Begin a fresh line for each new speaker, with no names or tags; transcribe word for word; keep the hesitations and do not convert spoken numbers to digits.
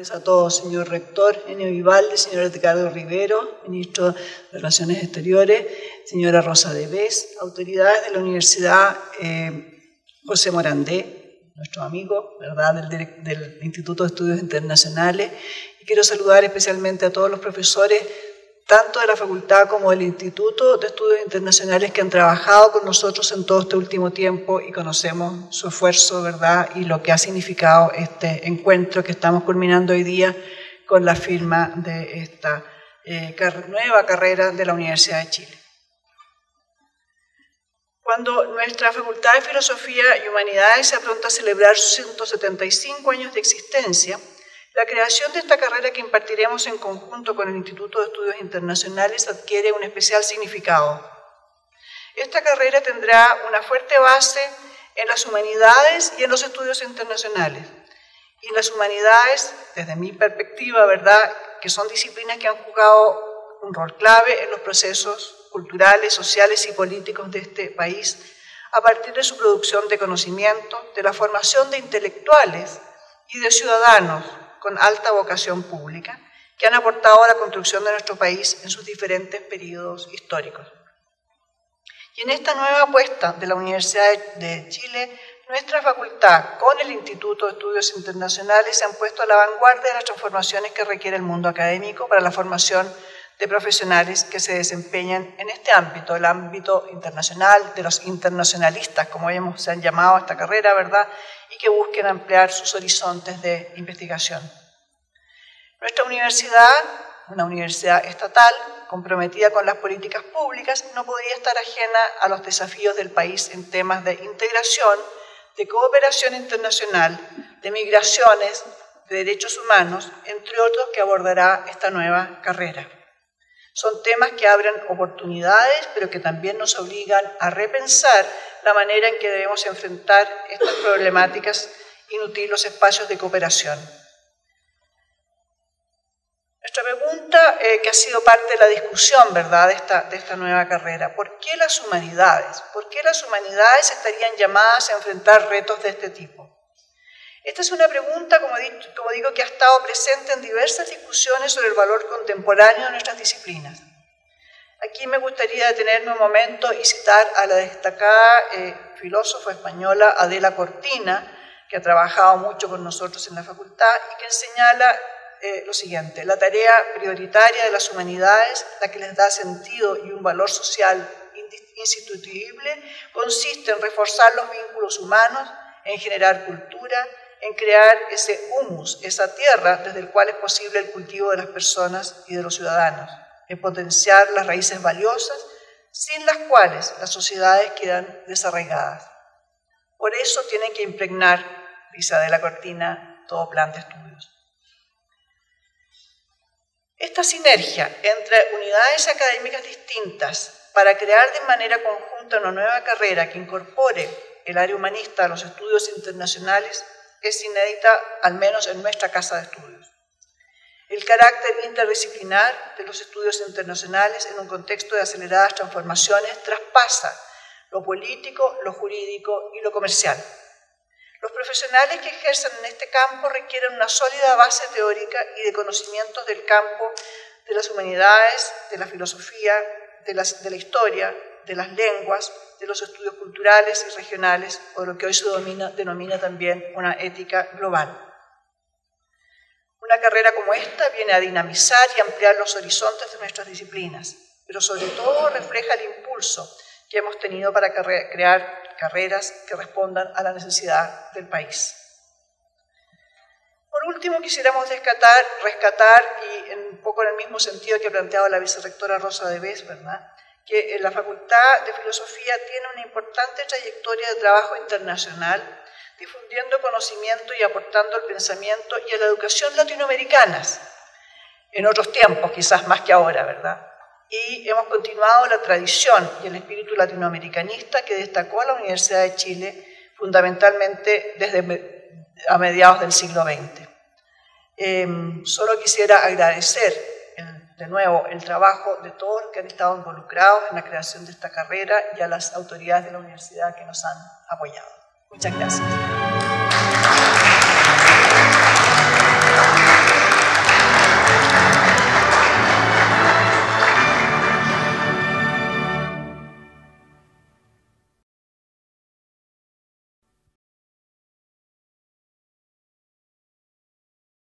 tardes a todos, señor rector Enio Vivaldi, señor Edgardo Rivero, ministro de Relaciones Exteriores, señora Rosa de Bes, autoridades de la Universidad eh, José Morandé, nuestro amigo, ¿verdad?, del, del Instituto de Estudios Internacionales, y quiero saludar especialmente a todos los profesores, tanto de la facultad como del Instituto de Estudios Internacionales, que han trabajado con nosotros en todo este último tiempo y conocemos su esfuerzo, ¿verdad?, y lo que ha significado este encuentro que estamos culminando hoy día con la firma de esta eh, car- nueva carrera de la Universidad de Chile. Cuando nuestra Facultad de Filosofía y Humanidades se apronta a celebrar sus ciento setenta y cinco años de existencia, la creación de esta carrera que impartiremos en conjunto con el Instituto de Estudios Internacionales adquiere un especial significado. Esta carrera tendrá una fuerte base en las humanidades y en los estudios internacionales. Y las humanidades, desde mi perspectiva, ¿verdad?, que son disciplinas que han jugado un rol clave en los procesos culturales, sociales y políticos de este país, a partir de su producción de conocimiento, de la formación de intelectuales y de ciudadanos con alta vocación pública, que han aportado a la construcción de nuestro país en sus diferentes periodos históricos. Y en esta nueva apuesta de la Universidad de Chile, nuestra facultad con el Instituto de Estudios Internacionales se han puesto a la vanguardia de las transformaciones que requiere el mundo académico para la formación de profesionales que se desempeñan en este ámbito, el ámbito internacional, de los internacionalistas, como hemos, se han llamado a esta carrera, ¿verdad?, y que busquen ampliar sus horizontes de investigación. Nuestra universidad, una universidad estatal, comprometida con las políticas públicas, no podría estar ajena a los desafíos del país en temas de integración, de cooperación internacional, de migraciones, de derechos humanos, entre otros que abordará esta nueva carrera. Son temas que abren oportunidades, pero que también nos obligan a repensar la manera en que debemos enfrentar estas problemáticas y nutrir los espacios de cooperación. Nuestra pregunta, eh, que ha sido parte de la discusión, ¿verdad?, de esta, de esta nueva carrera: ¿por qué las humanidades? ¿Por qué las humanidades estarían llamadas a enfrentar retos de este tipo? Esta es una pregunta, como digo, como digo, que ha estado presente en diversas discusiones sobre el valor contemporáneo de nuestras disciplinas. Aquí me gustaría detenerme un momento y citar a la destacada eh, filósofa española Adela Cortina, que ha trabajado mucho con nosotros en la facultad y que señala eh, lo siguiente: la tarea prioritaria de las humanidades, la que les da sentido y un valor social insustituible, consiste en reforzar los vínculos humanos, en generar cultura, en crear ese humus, esa tierra desde el cual es posible el cultivo de las personas y de los ciudadanos, en potenciar las raíces valiosas, sin las cuales las sociedades quedan desarraigadas. Por eso tienen que impregnar, dice Adela Cortina, todo plan de estudios. Esta sinergia entre unidades académicas distintas para crear de manera conjunta una nueva carrera que incorpore el área humanista a los estudios internacionales es inédita, al menos en nuestra casa de estudios. El carácter interdisciplinar de los estudios internacionales en un contexto de aceleradas transformaciones traspasa lo político, lo jurídico y lo comercial. Los profesionales que ejercen en este campo requieren una sólida base teórica y de conocimientos del campo de las humanidades, de la filosofía, de la, de la historia, de las lenguas, de los estudios culturales y regionales, o de lo que hoy se domina, denomina también una ética global. Una carrera como esta viene a dinamizar y ampliar los horizontes de nuestras disciplinas, pero sobre todo refleja el impulso que hemos tenido para crear carreras que respondan a la necesidad del país. Por último, quisiéramos rescatar, rescatar y en un poco en el mismo sentido que ha planteado la vicerrectora Rosa de Bes, ¿verdad?, que la Facultad de Filosofía tiene una importante trayectoria de trabajo internacional, difundiendo conocimiento y aportando al pensamiento y a la educación latinoamericanas, en otros tiempos, quizás más que ahora, ¿verdad? Y hemos continuado la tradición y el espíritu latinoamericanista que destacó a la Universidad de Chile fundamentalmente desde a mediados del siglo veinte. Eh, solo quisiera agradecer de nuevo el trabajo de todos los que han estado involucrados en la creación de esta carrera y a las autoridades de la universidad que nos han apoyado. Muchas gracias.